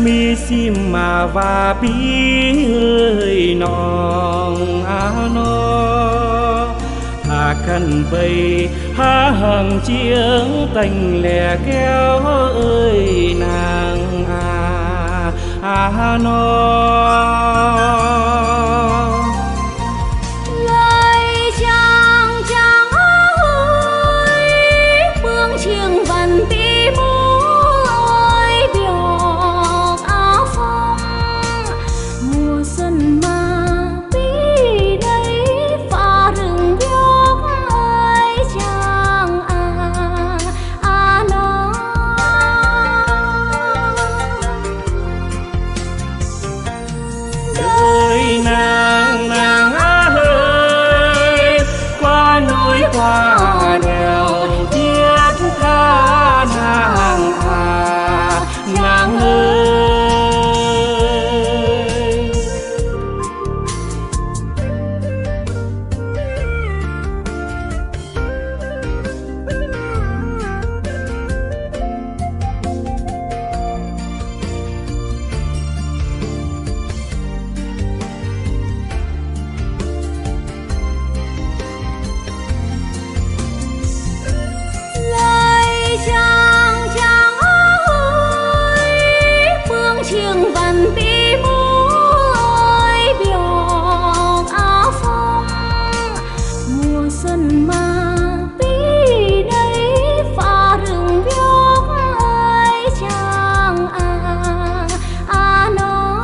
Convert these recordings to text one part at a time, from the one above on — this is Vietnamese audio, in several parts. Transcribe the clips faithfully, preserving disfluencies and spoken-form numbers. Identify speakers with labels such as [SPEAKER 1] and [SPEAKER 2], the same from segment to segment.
[SPEAKER 1] mi sim mà và bí hơi nòng á nó thà khăn vây há hàng chiếng tành lẻ kéo ơi nàng à à nó
[SPEAKER 2] lời chàng chàng ơi phương chiêng văn tí môi biểu áo phong mùa xuân mà bí đây pha rừng biếc ơi chàng à à nó
[SPEAKER 1] đời nàng nàng ơi qua núi qua đèo thiết tha nàng à nàng ơi.
[SPEAKER 2] lời chàng chàng ơi phương chiêng văn tí môi biểu áo phong mùa xuân mà bí đây pha rừng biếc ơi chàng à à nó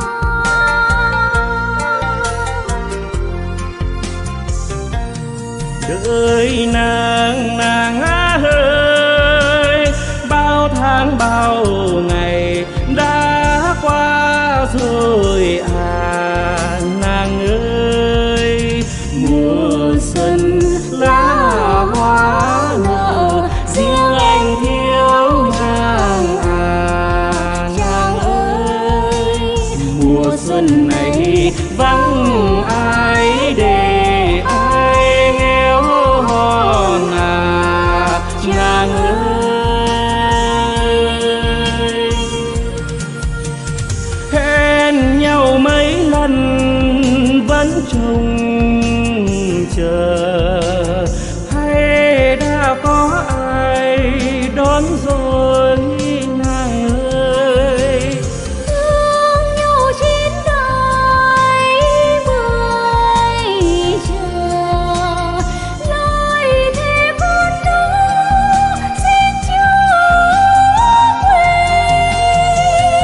[SPEAKER 1] Đời nàng nàng ơi bao tháng bao ngày đã qua rồi à nàng ơi mùa xuân lá hoa nở riêng anh thiếu nàng à nàng ơi mùa xuân này vắng ai để ai nghèo hòn à nàng ơi. Hẹn nhau mấy lần vẫn trông chờ hay đã có ai đón rồi nàng ơi.
[SPEAKER 2] thương nhau chín đời mười chờ lời thề con đó xin Chúa quên.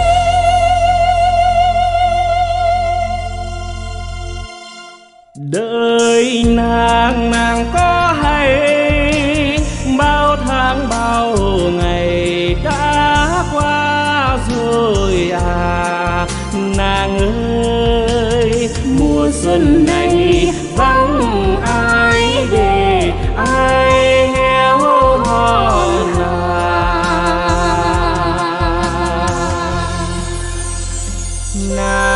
[SPEAKER 1] Đời nàng nàng có hay bao tháng bao ngày đã qua rồi à nàng ơi mùa xuân này vắng ai để ai héo hòn à nàng